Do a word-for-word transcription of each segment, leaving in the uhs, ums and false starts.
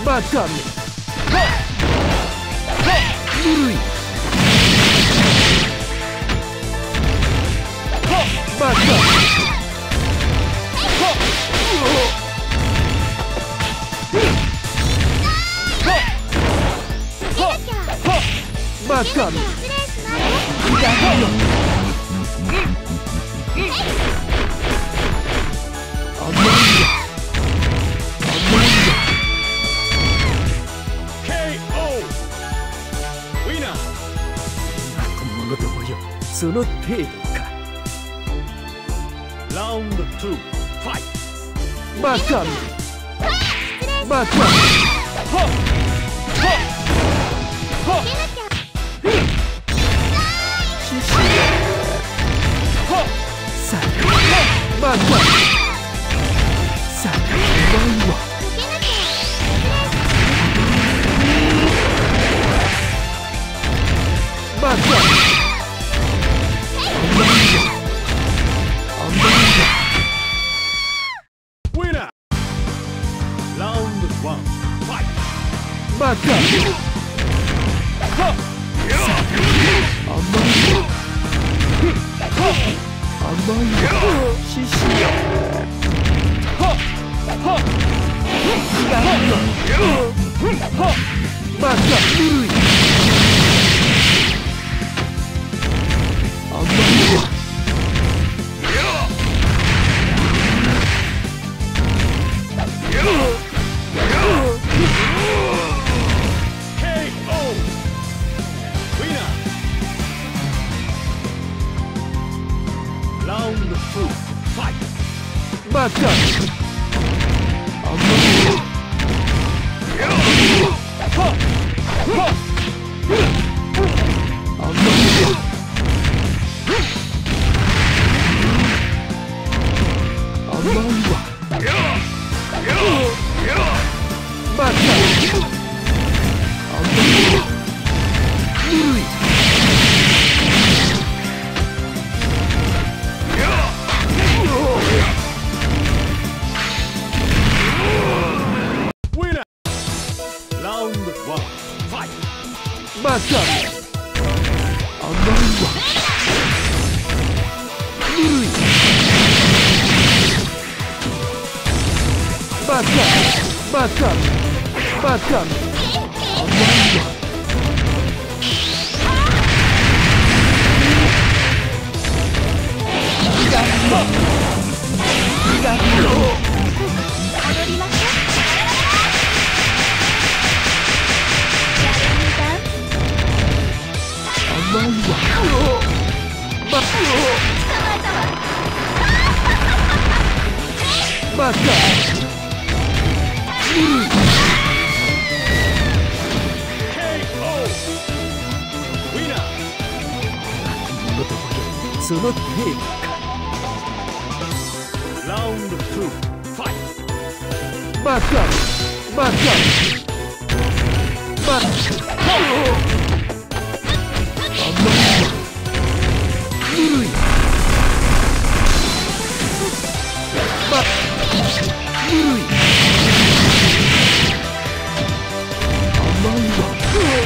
バカめ。ぬるい。バカめ。バカめ。その程度か。ラウンドツー、ファイト。バカめ。バカめ。はっはっはっ。シシはっさあバカめ。さあお前はバカめ。バカめ。はっ甘いわ。甘いわ。シシはっはっはっバカぬるい。甘いわ。バカめ。甘いわ。はっはっ甘いわ。甘いわ。バカめ。甘いわ。ぬるい。バカめ。甘いわ。ぬるい。バカめ。バカめ。バカめ。甘いわ。いがいが踊りましょう。甘いわ。バカバカぬるい。その程度か。ラウンドツー、ファイト。バカめ。バカめ。バカ甘いわ。ぬるい。ばぬるい。甘いわ。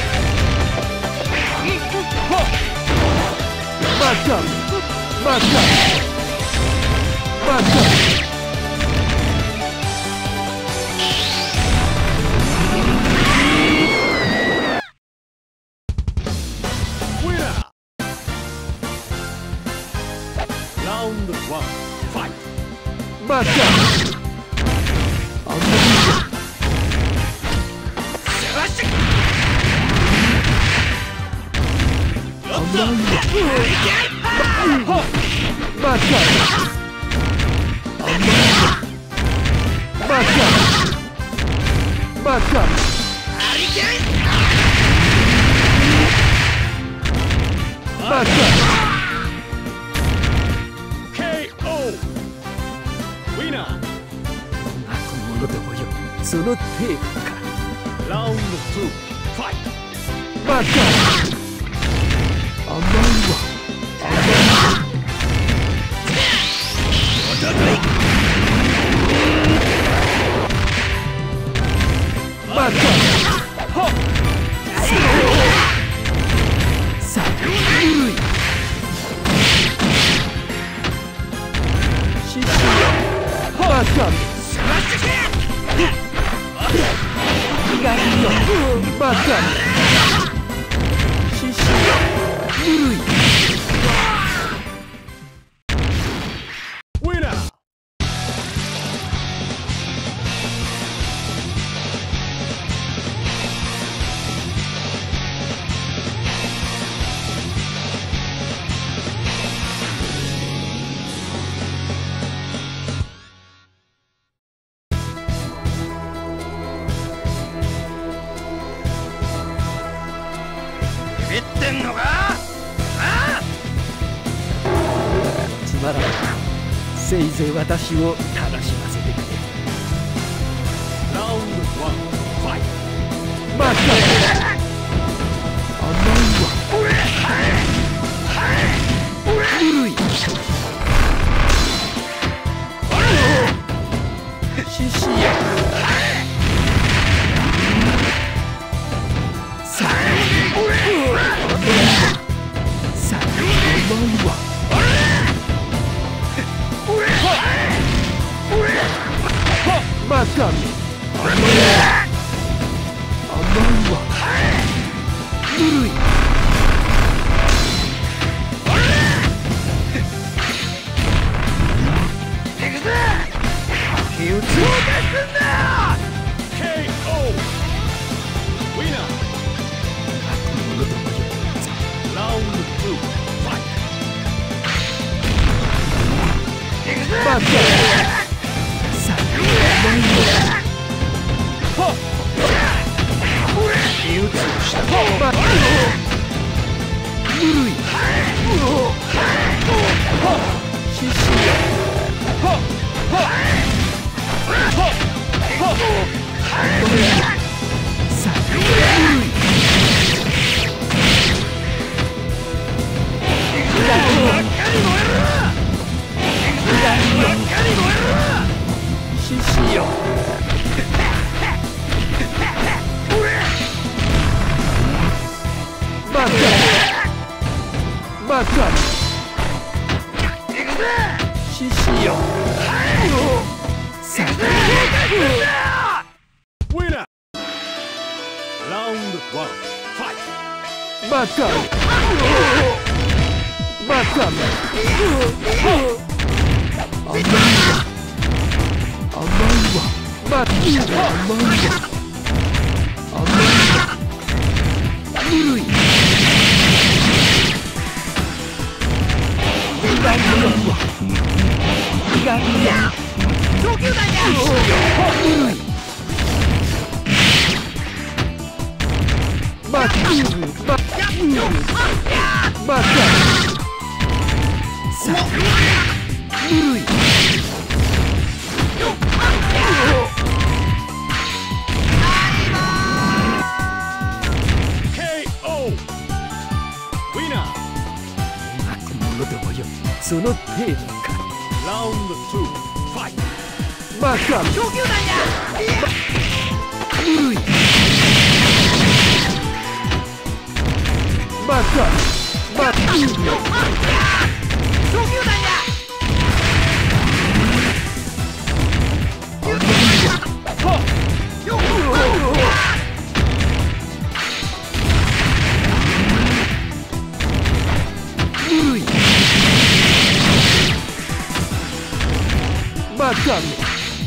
バカめ。バカめ。バカめ。バカめ。甘いわ。甘いわ。バカめ。甘いわ。バカめ。バカめ。バカめ。その程度か。ラウンドツー、ファイト。バカめ。甘いわ。甘いわ。バカめ。 バカ獅子ぬるいビビってんのか？ああ！ つまらない。せいぜい私を楽しませてくれ。ラウンドワンファイト。バカ甘いわ。ぬるい獅子やさあさあ甘いわ。バカめ甘いわ。ぬるい手打つんだ ケーオー ウィナーラウンドツーファイト。バカさあ甘いわ。手打つしたバカぬるい獅子やさあぬるい獅子よバカバカ獅子よさあウィナーラウンドワンファイト。バカバカ甘いわ甘いわ。バカ甘いわ甘いわ。ぬるい苦いわ苦いわ。 上級弾やぬるいバカバカバカさあぬるいその程度か。ラウンドツーファイト。バカ上級弾やぬるいバカバカ上級弾やぬるいバカめ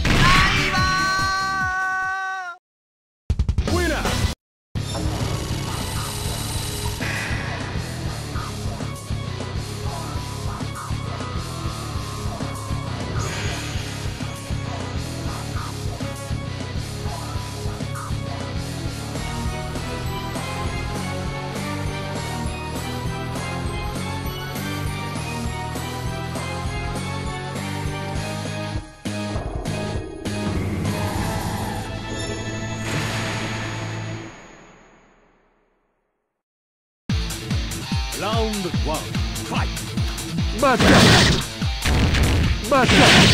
ラウンドワンファイト。バカバカ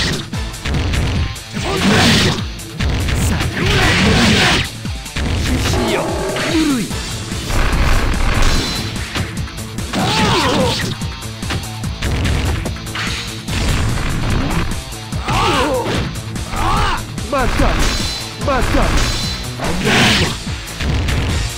さあ獅子よぬるいバカバカ甘いわ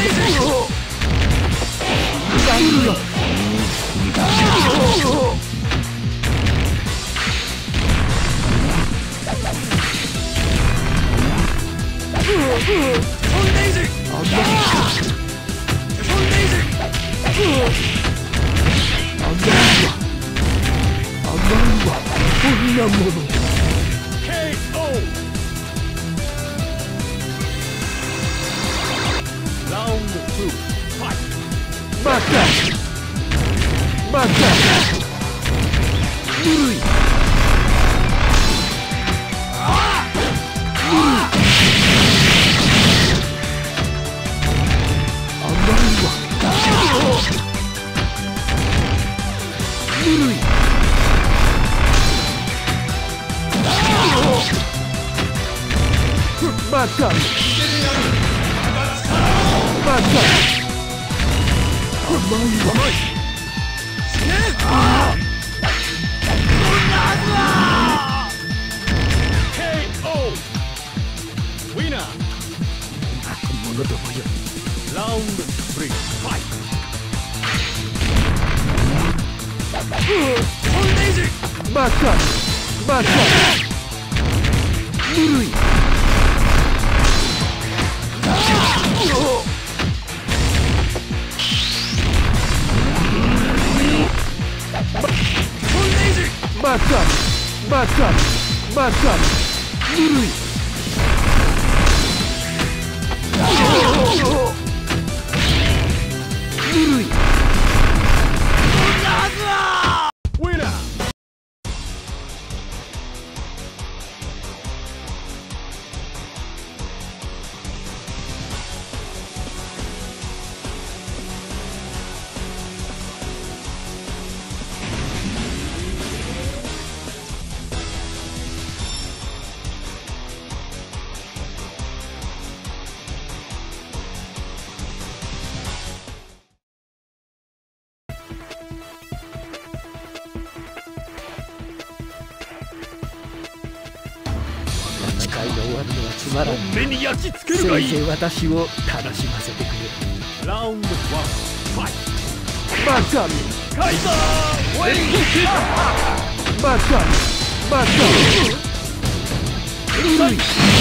目に焼き付けるがいい。せいぜい私を楽しませてくれ。ラウンドワンファイト。マカミカイザーウェイキマカミマカミうるい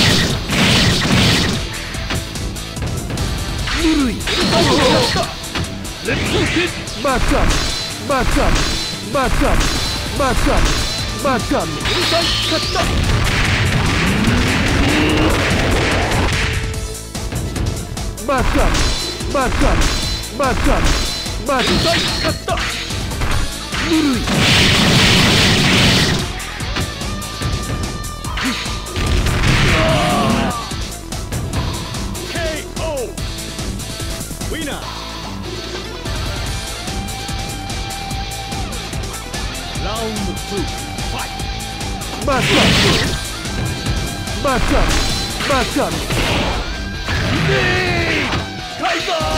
うるいレッツキッマカミマカミマカミマカミマカミうるさい勝った。マカミマカミマカミマカミ勝ったぬるいケーオー ウィナーラウンドツーファイトマカミマカミマカミカイザー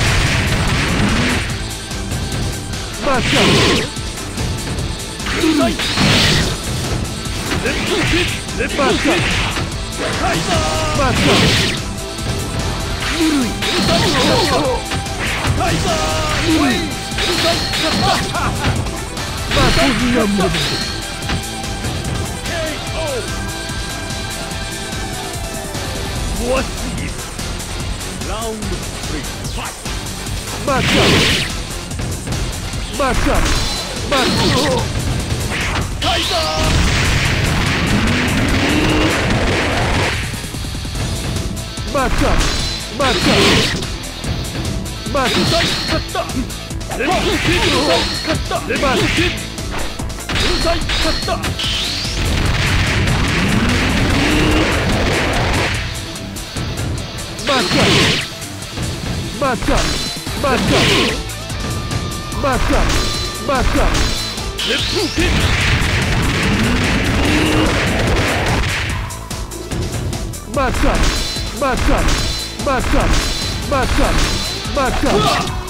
マカミうるさいレッツキッレッツキッカイザーマカミぬるいうるさいカイザーウェイうるさいマカミが戻る怖すぎる。ラウンドスリーファイト。マカミマカミマカミカイザーマカミマカミマカミ勝ったレッツキッ勝ったレッツキッうるさい勝ったマカミマカミマカミマカミマカミレッツキッマカミマカミマカミマカミマカミ